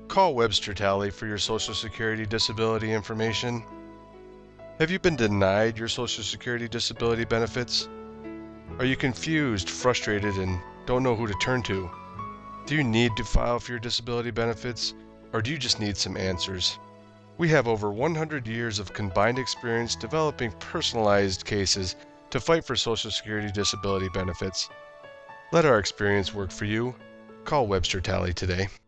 Call Webster Tally for your Social Security disability information. Have you been denied your Social Security disability benefits? Are you confused, frustrated, and don't know who to turn to? Do you need to file for your disability benefits, or do you just need some answers? We have over 100 years of combined experience developing personalized cases to fight for Social Security disability benefits. Let our experience work for you. Call Webster Tally today.